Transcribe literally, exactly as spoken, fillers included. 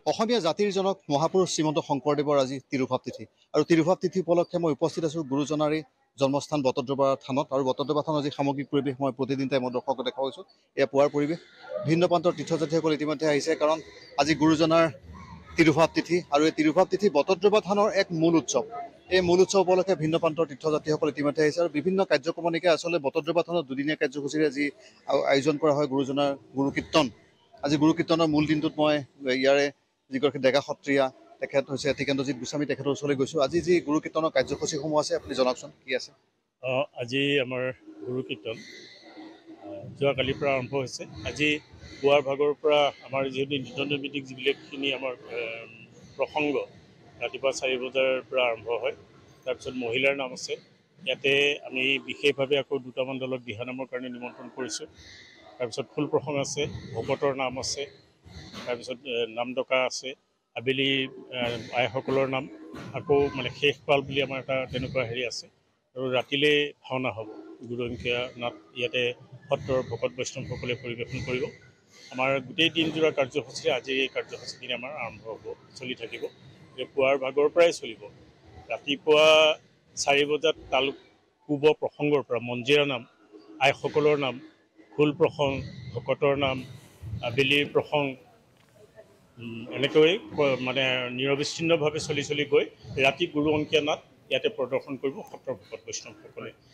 অসমীয়া জাতিৰ জনক মহাপুৰুষ শ্ৰীমন্ত শংকৰদেৱৰ আজি তিৰুভাৱ তিথি আৰু তিৰুভাৱ তিথি উপলক্ষে মই উপস্থিত আছোঁ গুৰুজনাৰে জন্মস্থান বটদ্ৰৱা থানত আৰু বটদ্ৰৱা থানৰ যি সামগ্ৰিক পৰিৱেশ মই প্ৰতিদিন টাইমত দৰ্শকক দেখুৱাইছোঁ। এয়া পুৱাৰ পৰিৱেশ ভিন্ন প্ৰান্তৰ তীৰ্থযাত্ৰীসকল ইতিমধ্যে আহিছে, কাৰণ আজি গুৰুজনাৰ তিৰুভাৱ তিথি আৰু এই তিৰুভাৱ তিথি বটদ্ৰৱা থানৰ এক মূল উৎসৱ। এই মূল উৎসৱ উপলক্ষে ভিন্ন প্ৰান্তৰ তীৰ্থযাত্ৰীসকল ইতিমধ্যে আহিছে আৰু বিভিন্ন কাৰ্যক্ৰমণিকে আচলতে বটদ্ৰৱা থানত দুদিনীয়া কাৰ্যসূচীৰে যি আয়োজন কৰা হয় গুৰুজনাৰ গুৰু কীৰ্তন। আজি গুৰু কীৰ্তনৰ মূল দিনটোত মই ইয়াৰে যিগৰাকী ডেকা সত্ৰীয়া তেখেত হৈছে টিকেন্দ্ৰজিৎ গোস্বামী, তেখেতৰ ওচৰলৈ গৈছোঁ। আজি যি গুৰু কীৰ্তনৰ কাৰ্যসূচীসমূহ আছে আপুনি জনাওকচোন কি আছে। অঁ আজি আমাৰ গুৰু কীৰ্তন যোৱাকালিৰ পৰা আৰম্ভ হৈছে। আজি পুৱাৰ ভাগৰ পৰা আমাৰ যিহেতু নিত্যনৈমিত্তিক যিবিলাকখিনি আমাৰ প্ৰসংগ ৰাতিপুৱা চাৰি বজাৰ পৰা আৰম্ভ হয়। তাৰপিছত মহিলাৰ নাম আছে। ইয়াতে আমি বিশেষভাৱে আকৌ দুটামান দলক দিহানামৰ কাৰণে নিমন্ত্ৰণ কৰিছোঁ। তাৰপিছত ফুল প্ৰসংগ আছে, ভকতৰ নাম আছে, তাৰপিছত নাম ডকা আছে, আবেলি আইসকলৰ নাম, আকৌ মানে শেষ পাল বুলি আমাৰ এটা তেনেকুৱা হেৰি আছে। আৰু ৰাতিলৈ ভাওনা হ'ব। গুৰু অংকীয়া নাট ইয়াতে সত্ৰৰ ভকত বৈষ্ণৱসকলে পৰিৱেশন কৰিব। আমাৰ গোটেই দিনজোৰা কাৰ্যসূচী আজি এই কাৰ্যসূচীখিনি আমাৰ আৰম্ভ হ'ব, চলি থাকিব। পুৱাৰ ভাগৰ পৰাই চলিব। ৰাতিপুৱা চাৰি বজাত তাল পূব প্ৰসংগৰ পৰা মঞ্জিৰা নাম, আইসকলৰ নাম, খোল প্ৰসংগ, ভকতৰ নাম, আবেলিৰ প্ৰসংগ, এনেকৈ মানে নিৰবিচ্ছিন্নভাৱে চলি চলি গৈ ৰাতি গুৰু অংকীয়া নাট ইয়াতে প্ৰদৰ্শন কৰিব সত্ৰৰ ভকত বৈষ্ণৱসকলে।